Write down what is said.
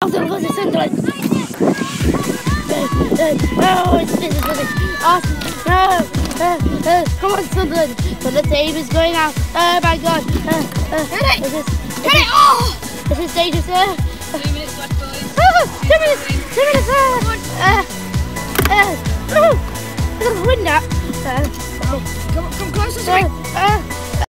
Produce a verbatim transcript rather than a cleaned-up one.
Sunderland, Sunderland. Oh, it's this is this. Awesome. No. Uh, uh, come on, Sunderland. So the team is going out. Oh my God. Uh, uh, Hit it. This is, Hit it. Oh. This is dangerous. Uh, Two minutes left, boys. oh, two minutes. Two minutes. Uh, uh,